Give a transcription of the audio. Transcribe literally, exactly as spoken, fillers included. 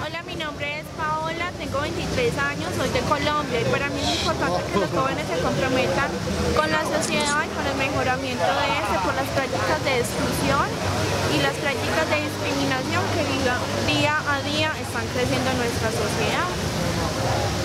Hola, mi nombre es Paola, tengo veintitrés años, soy de Colombia y para mí es importante que los jóvenes se comprometan con la sociedad y con el mejoramiento de este por las prácticas de exclusión y las prácticas de discriminación que día a día están creciendo en nuestra sociedad.